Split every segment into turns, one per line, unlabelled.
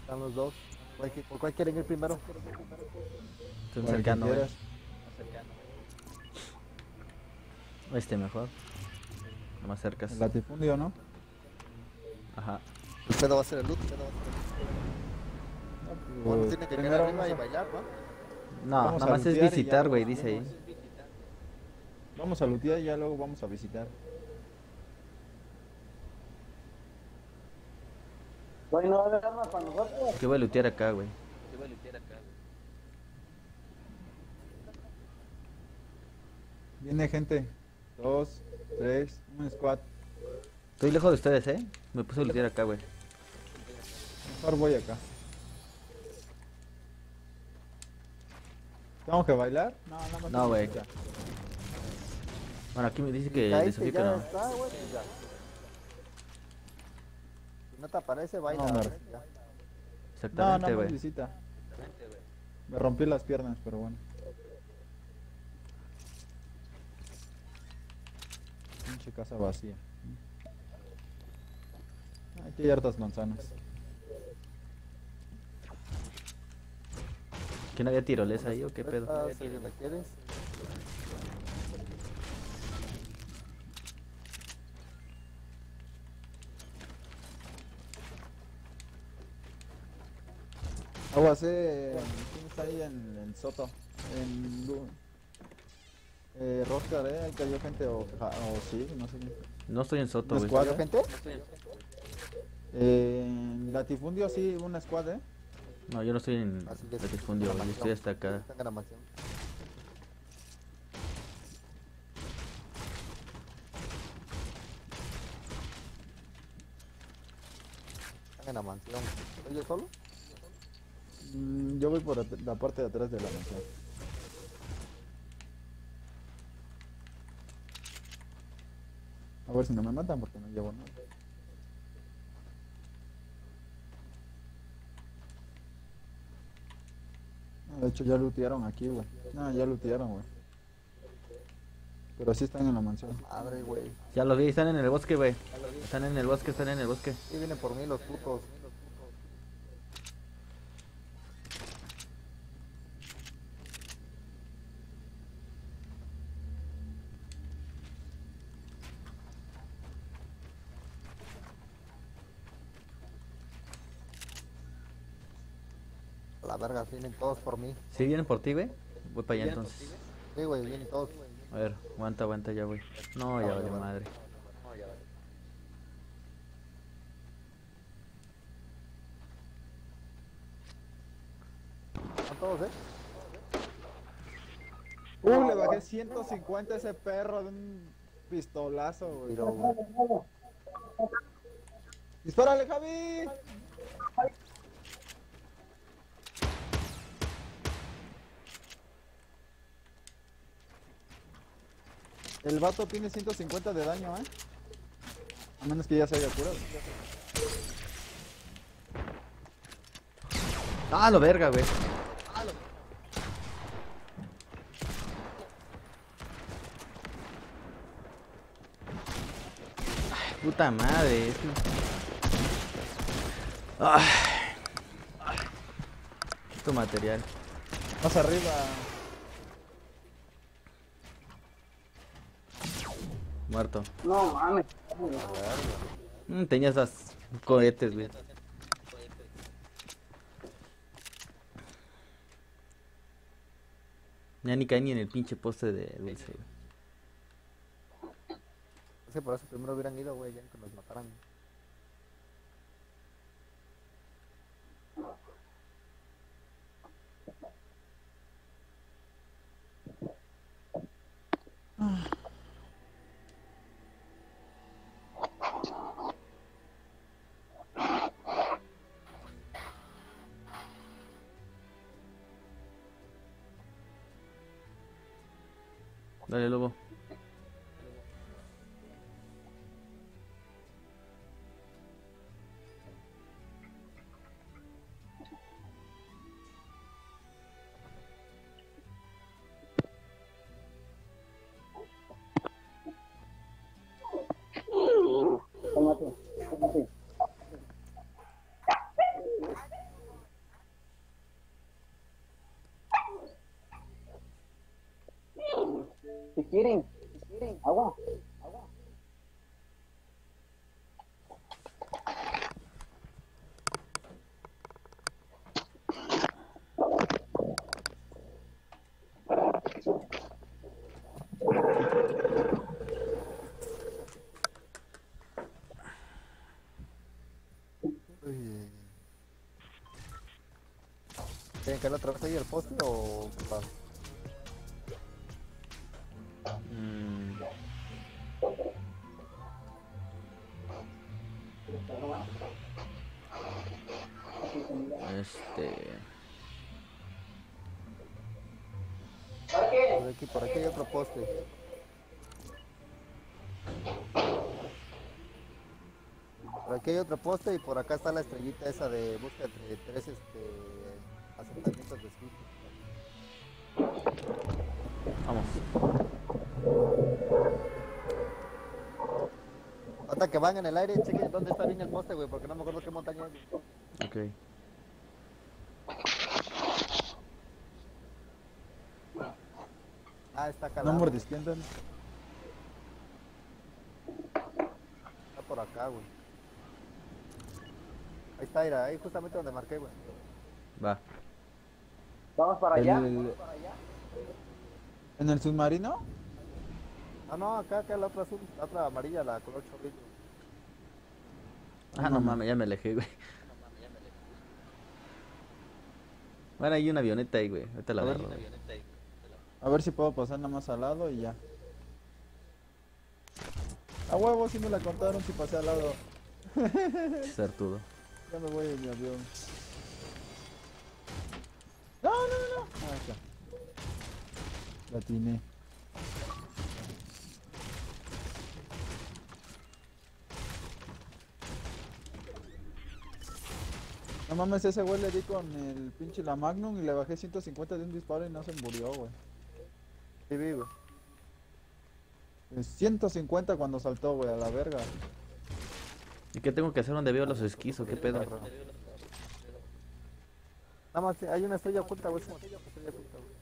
Están los dos. ¿Por cuál quieren ir primero?
Estoy
Por el que
cercano,
quieras.
Este mejor. No más cercas.
El latifundio, ¿no?
Ajá.
El pedo va a ser el loot.
No,
Bueno,
pues,
tiene que quedar
primero
arriba y bailar, ¿no?
No,
vamos
nada
a
más es
lootear y ya
visitar,
luego
güey, dice
subimos.
ahí.
Vamos a lootear y ya luego vamos a visitar.
Bueno, ¿va a haber armas para nosotros?
¿Qué voy a lootear acá, güey?
Viene gente. Dos, tres, un squad.
Estoy lejos de ustedes, ¿eh? Me puse a lootear acá, güey.
Mejor voy acá. ¿Tengo que bailar? No, nada más.
No, güey.
Ya.
Bueno, aquí me dice
Si
que
caíste
desafío que
ya
no.
está, güey, pues ya. Si no te aparece, baila.
No,
a
me-
ver si ya.
No,
Exactamente,
nada más
güey.
visita. Me rompí las piernas, pero bueno. Pinche casa vacía. Aquí hay hartas manzanas.
¿Quién había tirolesa ahí o qué pedo?
Prestas, si la quieres.
Aguas, ¿quién está ahí en Soto? Roscar, ahí cayó gente o sí, no sé quién.
No estoy en Soto,
¿Una
güey.
squad,
¿Vio gente?
En Latifundio sí, una squad,
No, yo no estoy en
Así que
latifundio, güey. Yo estoy hasta acá.
Están en la mansión. Están en la mansión. ¿Oye solo?
Yo voy por la parte de atrás de la mansión. A ver si no me matan porque no llevo nada. De hecho ya lootearon aquí, güey. No, ya lootearon, güey. Pero sí están en la mansión.
Madre, güey.
Ya los vi, están en el bosque, güey. Están en el bosque, están en el bosque.
Sí, vienen por mí los putos. A la verga, vienen todos por mí.
¿Sí vienen por ti, güey? Voy para allá entonces.
Sí, güey, vienen todos.
A ver, aguanta, aguanta ya, güey. No, ya vale madre.
Están todos, ¿eh?
Le bajé 150 a ese perro de un pistolazo, güey.
Tiro, güey.
¡Dispárale, Javi! El vato tiene 150 de daño, A menos que ya se haya curado.
Ah, lo verga, güey. Puta madre. Ay. Tu material.
Más arriba.
Muerto.
No mames.
Tenías las cohetes, güey. Ya ni caí ni en el pinche poste de dulce, güey.
Es que por eso primero hubieran ido, güey, ya que nos mataran.
Dale, lobo.
Cálmate, cálmate. quieren, agua.
Uy. ¿Tienen que ir otra vez ahí el poste o...? Va?
Mm, este...
Por aquí hay otro poste. Por aquí hay otro poste y por acá está la estrellita esa de busca entre tres asentamientos de esquí.
Vamos.
Hasta que van en el aire, chequen dónde está bien el poste, güey, porque no me acuerdo qué montaña es.
Ok.
Ah, está acá al
No
lado,
mordisquean.
está por acá, güey. Ahí está, mira, ahí justamente donde marqué, güey.
Va.
Vamos para allá.
¿En el submarino?
Ah, no, acá la otra azul, la otra amarilla, la color chorrillo.
Ah, no mames, ya me alejé, güey. Bueno, hay una avioneta ahí, güey. Ahorita la
A ver.
agarro, güey.
A ver si puedo pasar nada más al lado y ya. A huevo, si me la contaron si pasé al lado.
Certudo.
Ya me voy en mi avión. No. Ah, está. La atiné. No mames, ese güey le di con el pinche la Magnum y le bajé 150 de un disparo y no se murió, güey.
Sí, vi, güey.
150 cuando saltó, güey, a la verga.
¿Y qué tengo que hacer donde veo los esquís o qué pedo?
Nada más, hay una estrella oculta, güey. Estrella oculta, güey.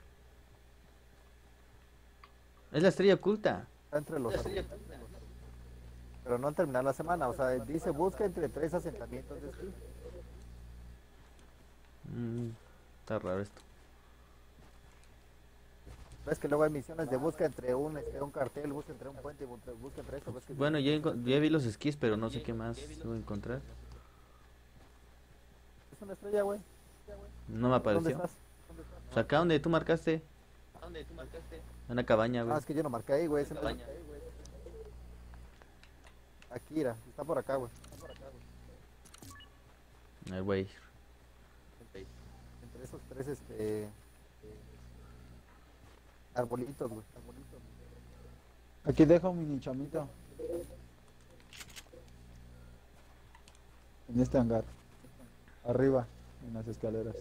Es la estrella oculta.
Está entre los pero no al terminar la semana, o sea, dice busca entre tres asentamientos de esquí.
Está raro esto.
Ves que luego hay misiones de busca entre un cartel, busca entre un puente y busca entre eso. ¿Ves que
Bueno, ya vi los esquís, pero no sé qué más voy a encontrar.
es una estrella, güey?
No me
¿Dónde
apareció.
estás?
O sea, acá donde tú marcaste. Una cabaña,
Ah,
güey.
es que yo no marqué ahí, güey. Akira, está por acá, güey.
Ay, güey.
Entre esos tres, arbolitos, güey.
Aquí dejo un mini chamito. En este hangar. Arriba, en las escaleras.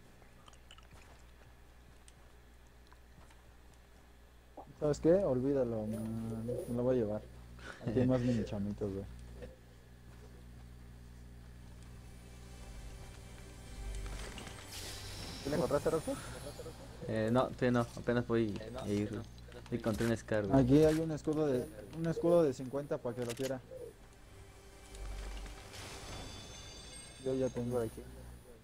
¿Sabes qué? Olvídalo, no lo voy a llevar. Aquí hay más mini chamitos, güey.
¿Sí le encontraste, Roxy?
No, todavía no. Apenas voy a ir. Güey. Encontré un Scar, güey.
Aquí hay un escudo de 50 para que lo quiera. Yo ya tengo.
Por aquí.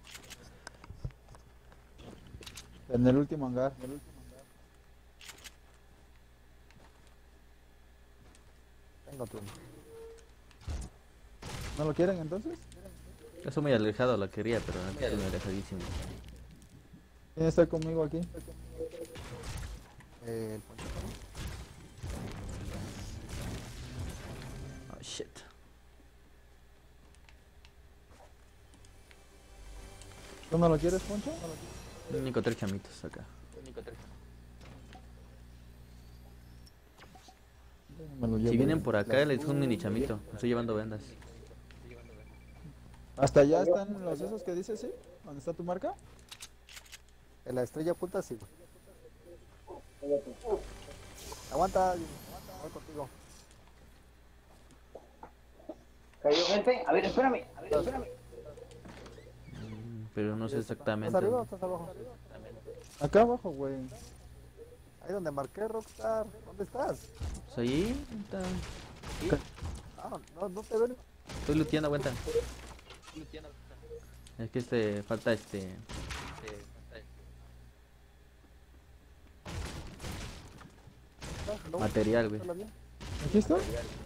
En el último hangar.
Tengo tu.
¿No lo quieren entonces?
Yo soy muy alejado, lo quería, pero no estoy muy alejadísimo.
¿Quién está conmigo aquí?
El ponchito.
Oh, shit.
¿Tú no lo quieres, Poncho?
Encontré chamitos acá.
Me lo llevo.
Si vienen por acá, les dejo un mini chamito. Estoy llevando vendas.
¿Hasta allá están los esos que dices, sí? ¿Dónde está tu marca?
En la estrella oculta, sí, güey. Aguanta, voy contigo.
Cayó gente. A ver, espérame.
Pero no sé
¿Estás
exactamente.
arriba o estás abajo?
Acá abajo, güey.
Ahí donde marqué, Rockstar. ¿Dónde estás?
Pues ahí, está.
Ah, no te veo.
Estoy looteando, aguanta. Es que falta
No,
material, güey.
¿estás bien?
¿Aquí está?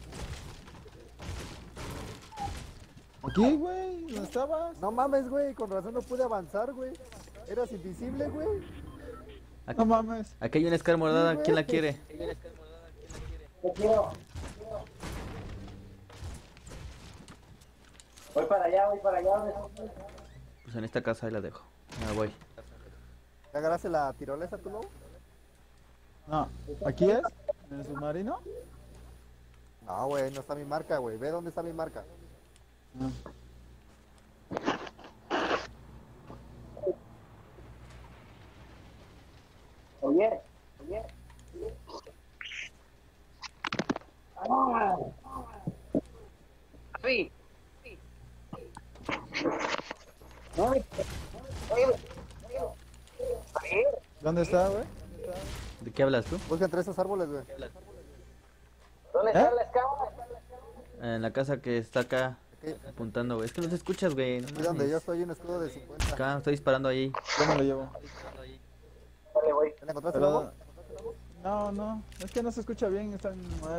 Aquí, güey, ¿dónde estabas?
No mames, güey, con razón no pude avanzar, güey. Eras invisible, güey.
No mames.
Aquí hay una Scar morada, ¿quién la quiere?
Yo quiero. Voy para allá, ¿dónde estás?
Pues en esta casa ahí la dejo. Ah, voy.
¿Ya agarraste la tirolesa tú, lobo?
No, ¿aquí es? ¿En el submarino?
No, güey, no está mi marca, güey. Ve dónde está mi marca.
No.
Oye. Ah. Sí. No, oye.
¿Dónde está, güey?
¿De qué hablas tú?
Busca entre esos árboles, güey.
¿Dónde está la escama?
En la casa que está acá
Aquí,
apuntando, güey. Es que no te escuchas, güey. No
aquí donde
mames.
yo estoy, un escudo de 50.
Acá estoy disparando ahí.
Yo me lo llevo.
Dale, voy.
¿Ya la encontraste,
Pero...
lobo?
No, es que no se escucha bien, están...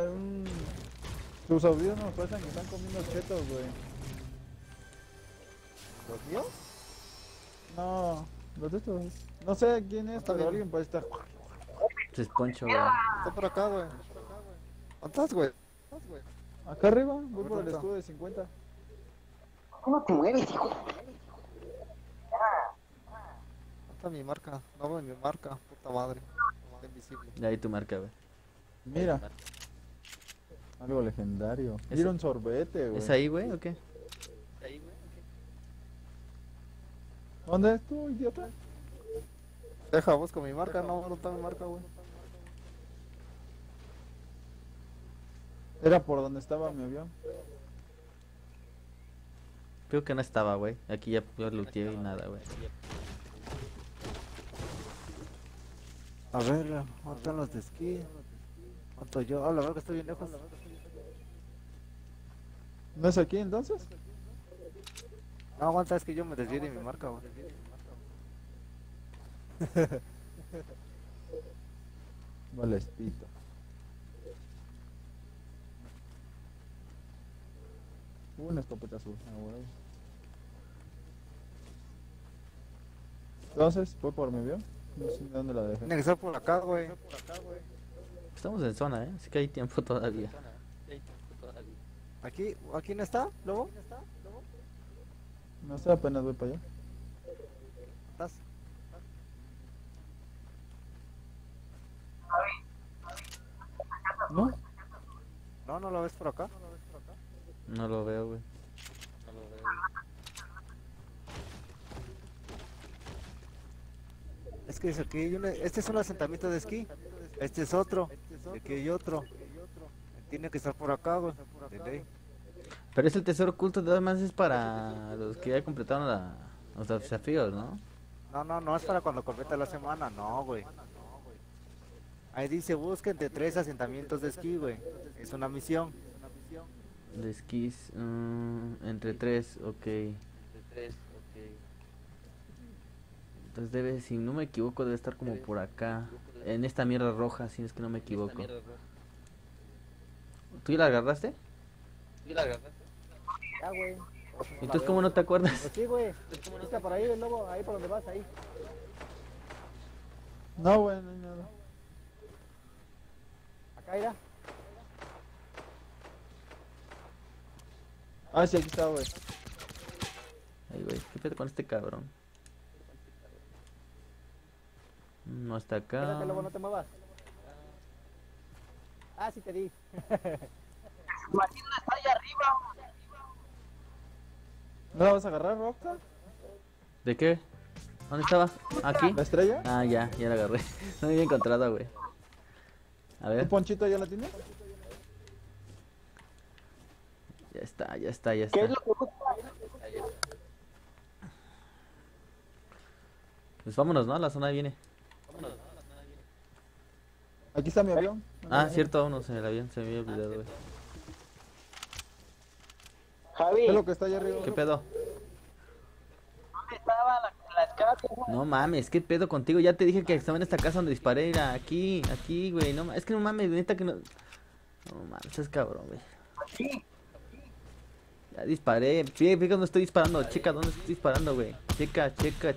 Sus audífonos pasan que están comiendo chetos, güey.
¿Los míos?
No, los de estos... No sé quién es,
Está
pero
bien.
alguien puede estar...
Es Poncho, güey.
Está por acá, güey. ¿Dónde estás, güey?
Acá arriba, voy por el
¿Dónde está?
escudo de 50.
¿Cómo te mueves, hijo?
¿Dónde está mi marca? No veo mi marca, puta madre. Está invisible.
Y ahí tu marca, güey.
Mira. Algo legendario.
¿Es-
Mira un sorbete, güey.
¿Es ahí, güey, o qué?
¿Dónde es tú, idiota?
Deja, busco mi marca. No está mi marca, güey.
Era por donde estaba mi avión.
Creo que no estaba, güey. Aquí ya yo looteé y nada, güey.
A ver, ¿dónde están los de esquí? ¿Cuánto yo? Ah, la verdad que estoy bien lejos.
¿No es aquí entonces?
No, aguanta, es que yo me desvié de mi marca, güey.
Vale, espito. Una escopeta azul. Ah, güey. Entonces, ¿fue por mi avión? No sé dónde la dejé.
Tiene que ser por acá, güey.
Estamos en zona, Así que hay tiempo todavía.
¿Aquí no está, lobo?
No sé, apenas voy para allá.
¿Estás?
¿No?
No lo ves por acá.
No lo veo, güey.
Es que aquí hay este es un asentamiento de esquí. Este es otro. Aquí hay otro. Tiene que estar por acá, güey. De ley.
Pero es el tesoro oculto, además es para los que ya completaron los desafíos, ¿no?
No es para cuando completa la semana, no, güey. Ahí dice, busca entre 3 asentamientos de esquí, güey. Es una misión.
De esquís, entre 3, ok. Entonces debe, si no me equivoco, debe estar como por acá. En esta mierda roja, si es que no me equivoco. ¿Tú ya la agarraste?
Ya, güey.
¿Y tú cómo no te acuerdas?
Pues sí, güey. Está por ahí el lobo, ahí por donde vas, ahí.
No, güey, no hay nada.
Acá irá.
Ah, sí, aquí está, güey.
Ay, güey, ¿qué pedo con este cabrón? No está acá.
Quédate, lobo, no te muevas. Ah, sí te di.
Martín está allá arriba.
¿No la vas a agarrar, Rockstar?
¿De qué? ¿Dónde estaba? ¿Aquí?
¿La estrella?
Ah, ya la agarré. No me había encontrado, güey. A
¿Tu
ver.
ponchito ya la tienes?
Ya está.
¿Qué es
está.
lo que buscas?
Pues vámonos, ¿no? La zona viene.
Aquí está mi avión.
Ah, cierto, vámonos en el avión, se me había olvidado, güey.
Javi,
¿Qué es lo que está allá arriba?
¿Qué pedo?
¿dónde estaba la escala?
No mames, ¿qué pedo contigo? Ya te dije que estaba en esta casa donde disparé, era aquí, güey. No, es que no mames, neta que no. No mames, es cabrón, güey.
Aquí.
Ya disparé. Fíjate dónde estoy disparando. Checa dónde estoy disparando, güey. Checa.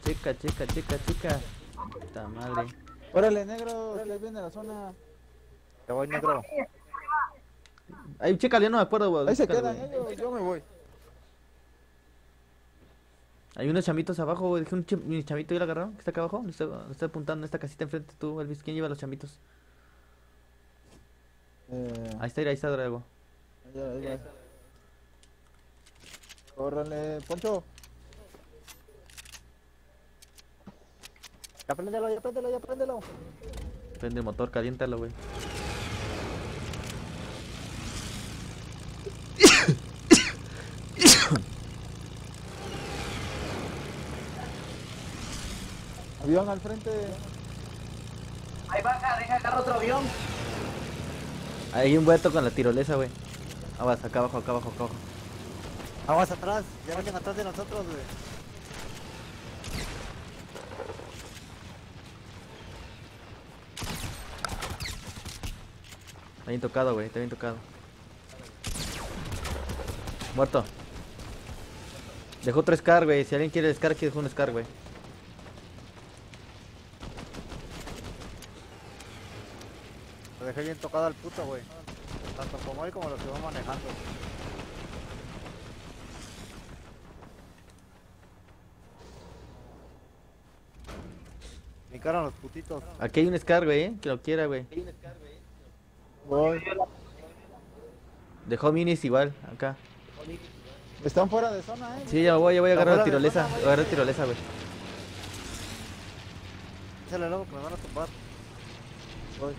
Puta madre.
Órale, negro, que ahí viene la zona.
Te voy, negro.
Ahí, checa, ya no me acuerdo, güey.
Ahí se
Chécale,
quedan
güey.
ellos, yo me voy.
Hay unos chamitos abajo, güey. Dejé mi chamito y lo agarraron. Que está acá abajo. Le estoy apuntando en esta casita enfrente. Tú, Elvis. ¿Quién lleva los chamitos? Ahí está, Drago.
Ahí va. Órale, Poncho.
Ya préndelo.
Prende el motor, caliéntalo, güey.
Avión al frente.
Ahí baja, deja agarrar otro avión.
Hay un vuelto con la tirolesa, güey. Aguas, acá abajo.
Aguas atrás, ya vienen atrás de nosotros, güey.
Está bien tocado, güey. Está bien tocado. Muerto. Dejó 3 Scar, güey. Si alguien quiere el Scar, aquí dejó un Scar, güey.
Lo dejé bien tocado al puto, güey. Tanto como él como los que van manejando. Me encaran los putitos.
Aquí hay un Scar, güey, que lo quiera, güey.
Voy.
Dejó minis igual, acá.
Están fuera de zona,
Sí, ya voy a agarrar la
fuera de
tirolesa.
zona,
Voy a agarrar la tirolesa, güey.
Échale luego que me van a tumbar.
Voy.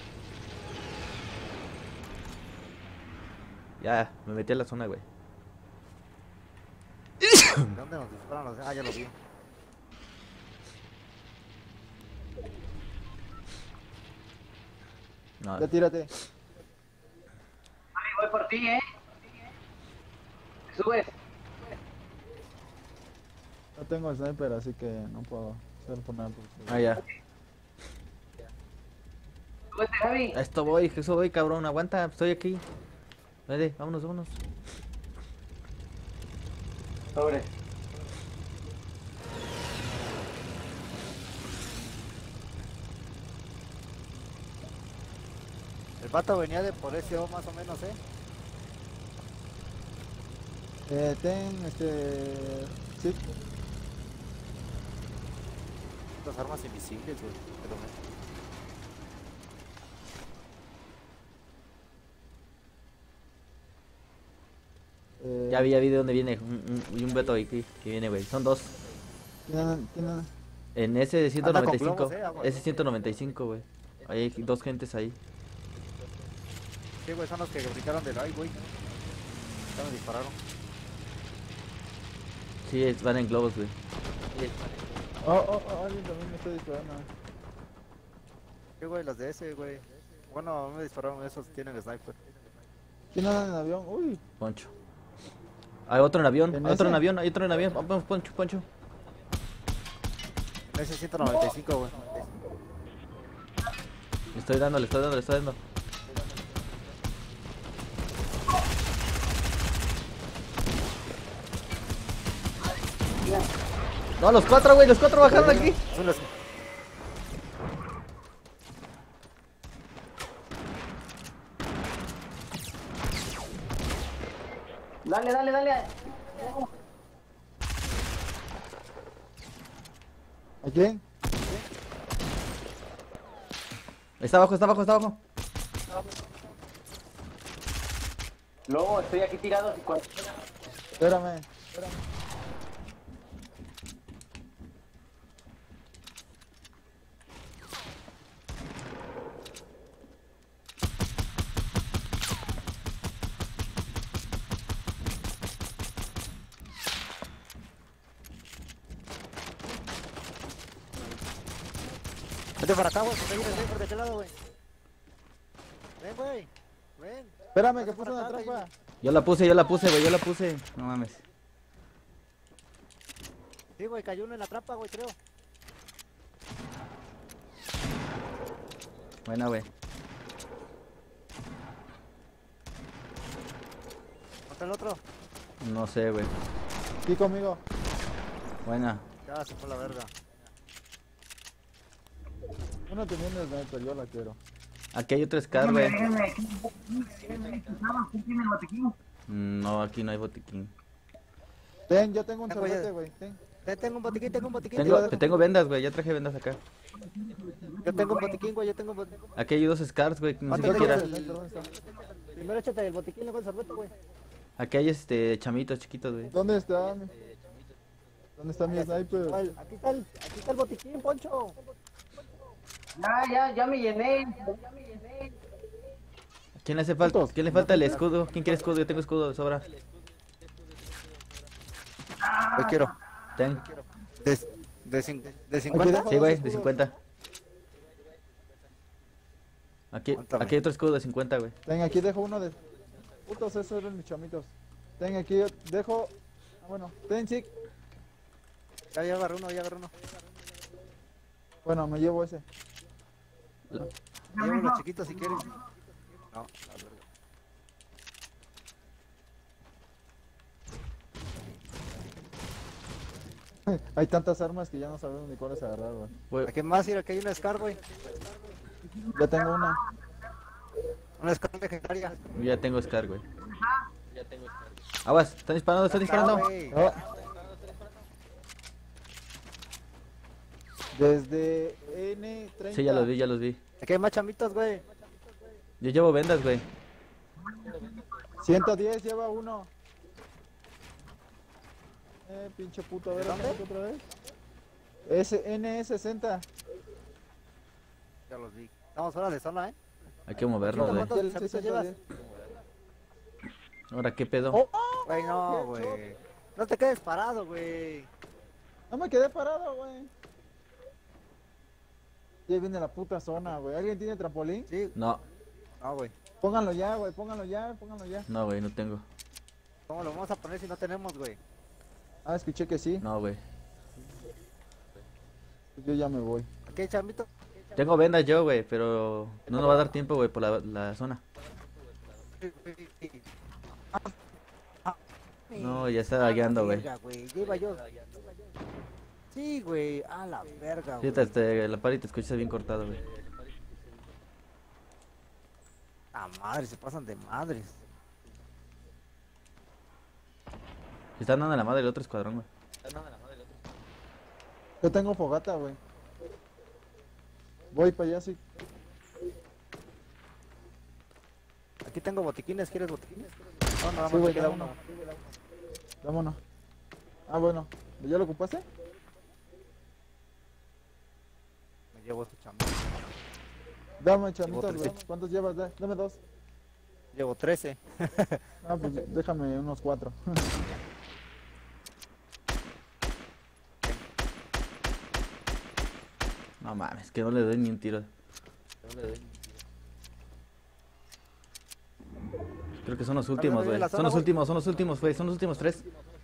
Ya, me metí a la zona, güey.
¿De dónde nos disparan? Ah, ya lo vi.
No,
Ya tírate.
Javi, voy por ti, Subes.
No tengo sniper, así que no puedo hacer por nada.
ya.
Súbete, Javi.
A eso voy, cabrón. Aguanta, estoy aquí. Vale, vámonos.
Sobre.
El vato venía de por ese O más o menos,
Sí.
Las armas invisibles, güey. Pero
Ya vi de dónde viene. Un Beto aquí que viene, güey. Son 2.
Tienen.
En ese de
Anda con
195.
globos, aguas.
Ese 195, güey. Hay 2 gentes ahí.
sí, güey, son los que brincaron del ay, güey. Ya me dispararon.
Sí, van en globos, güey.
Alguien también me está disparando.
Sí, güey, las de ese, güey. Bueno, me dispararon esos, tienen sniper.
¿Quién anda en avión? Uy.
Poncho. Hay otro en avión,
¿En
hay otro en
ese?
avión, hay otro en avión. Vamos, Poncho.
Ese 195, güey.
Le estoy dando. No, los 4, güey, los 4 bajaron aquí.
Son los-
Dale.
¿A quién?
Está abajo.
Lobo, estoy aquí tirado.
Espérame.
Vete para acá, güey, porque hay un sniper de aquel lado, güey. Ven, güey. Ven.
Espérame, que
Pasa
puse
para
una
acá,
trampa.
Yo la puse, güey, yo la puse. No mames.
Sí, güey, cayó uno en la trampa, güey, creo.
Buena, güey.
¿Contra el otro?
No sé, güey.
Aquí conmigo.
Buena.
Ya se fue la verga.
Uno teniendo el sniper, yo la quiero.
Aquí hay otro Scar, güey.
Déjenme, ¿quién tiene el botiquín?
No, aquí no hay botiquín.
Ten, yo tengo un
Tengo ya.
sorbete, güey. Ten.
Tengo un botiquín, tengo un botiquín.
Tengo vendas, güey. Ya traje vendas acá.
Yo tengo un botiquín, güey, yo tengo un botiquín.
Aquí hay 2 Scars, güey. No sé
¿Cuánto
qué
quieres?
quiera.
¿Dónde está?
Primero échate el botiquín, luego el sorbete, güey.
Aquí hay chamitos chiquitos, güey.
¿Dónde está mi... ¿Dónde está mi sniper?
Aquí está el botiquín, Poncho.
Ya me llené.
¿Quién le hace falta?
Putos.
¿Quién le falta el escudo? ¿Quién quiere escudo? Yo tengo escudo de sobra.
Yo quiero.
Ten.
De 50.
dejo-
Sí, güey, de
escudos.
50. Aquí
Cuéntame.
hay otro escudo de 50, güey.
Ten, aquí dejo uno de... Putos, esos eran mis chamitos. Ten, aquí dejo... Ah, bueno, ten, sí.
Ya agarré uno, ya agarré uno.
Bueno, me llevo ese.
Llevo los chiquitos si quieres. No, la verga.
Hay tantas armas que ya no sabemos ni cuáles agarrar, güey.
Güey,
¿A qué más ir? Aquí hay una Scar, güey.
Ya tengo una.
Una Scar legendaria.
ya tengo Scar, güey. Aguas, están disparando, están
Ah,
disparando.
güey.
Ah. Desde N30.
Sí, ya los vi, ya los vi.
Aquí hay más chamitos, güey.
Yo llevo vendas, güey.
110 lleva uno. Pinche puto, a ver,
¿De dónde?
otra vez. N60.
Ya los vi. Estamos fuera de zona, ¿eh?
Hay que movernos, güey.
¿Cuántos chamitos llevas?
Ahora, ¿qué pedo?
Oh,
Güey, no, güey. No te quedes parado, güey.
no me quedé parado, güey. Ya viene la puta zona, güey. ¿Alguien tiene trampolín?
Sí,
No,
no, güey.
Pónganlo ya, güey. Pónganlo ya, pónganlo ya.
no, güey, no tengo.
¿Cómo lo vamos a poner si no tenemos, güey?
Ah, escuché que sí.
No, güey.
Pues yo ya me voy.
Aquí hay chamitos.
Tengo vendas yo, güey, pero no nos va a dar tiempo, güey, por la zona. No, ya está lagueando, güey.
Verga, Lleva yo. Sí, güey. A la verga,
Sí,
güey.
la pari te escuchas bien cortado, güey.
A madre, se pasan de madres.
Se están dando la madre el otro escuadrón, güey.
Yo tengo fogata, güey. Voy para allá, sí.
Aquí tengo botiquines, ¿quieres botiquines? No, nada más
Sí,
me
güey,
queda
dame
uno.
Vámonos. Ah, bueno. ¿Ya lo ocupaste?
Me llevo su chamba.
Dame chamitos,
Llevo
güey.
13.
¿Cuántos llevas? Dame dos.
Llevo 13.
Ah, pues déjame unos 4.
No mames, que no le doy ni un tiro. Creo que son los últimos,
viene
güey.
la
Son
zona,
los
güey.
últimos, güey. Son los últimos 3.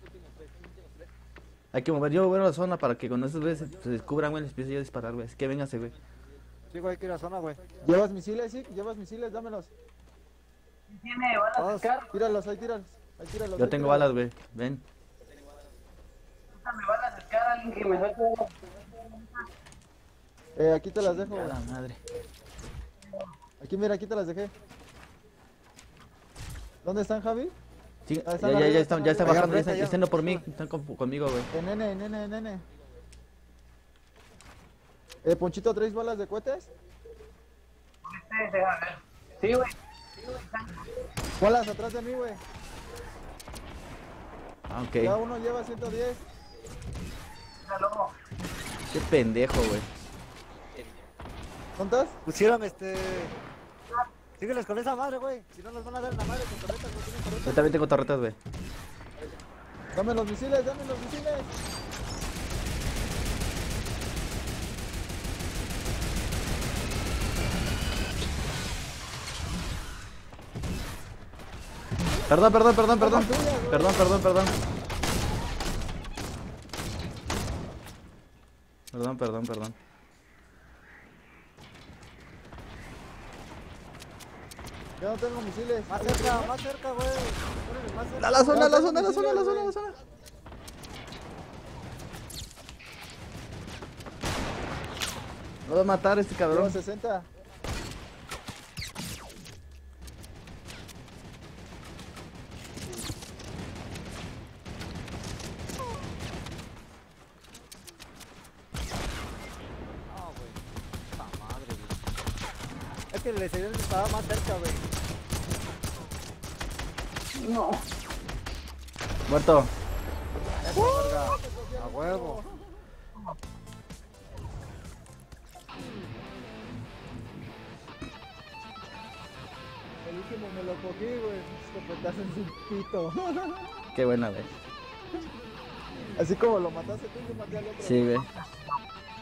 Hay que mover. Yo voy a la zona para que cuando esos güeyes se descubran, güey, les empiece yo a disparar, güey. Así que véngase, güey.
Sí, güey, hay que ir a zona, güey.
¿Llevas misiles, sí? ¿Llevas misiles? Dámelos.
Tiene balas
Todos.
Scar.
Tíralos, ahí tíralos. Ahí tíralos.
Yo
ahí
tengo
tíralos.
balas, güey. Ven.
Dame balas Scar, alguien que me suelte.
Aquí te las dejo,
A
güey.
la madre.
Aquí, mira, aquí te las dejé. ¿Dónde están, Javi?
Sí,
Ah,
ya,
están
ya,
arriba,
ya
están
están
arriba.
bajando.
Allá
Ya
enfrente,
están yendo por mí. Están conmigo, güey.
En N. Ponchito, ¿traes balas de cohetes?
Sí, güey.
Balas atrás de mí, güey.
Ah, ok.
Cada uno lleva 110.
Mira, loco.
Qué pendejo, güey.
¿Cuántas?
Pusieron sígueles con esa madre, güey. Si no nos van a dar la madre con torretas, no tienen torretas.
Yo también tengo torretas, güey.
Dame los misiles, dame los misiles.
Perdón, perdón, perdón, perdón. Perdón, perdón, perdón. Perdón, perdón, perdón.
Yo no tengo misiles.
Más cerca, güey. Órale, más cerca.
La zona, la zona, la zona, la zona, la zona. Lo va a matar este
Tengo
cabrón.
60.
No, güey. Puta madre, güey. Es que el exterior estaba más cerca, güey.
Muerto.
Eso, verga. A huevo.
El último me lo cogí, güey. Escopetazo en su pito.
Qué buena, güey.
Así como lo mataste tú, yo maté al otro.
Sí, güey.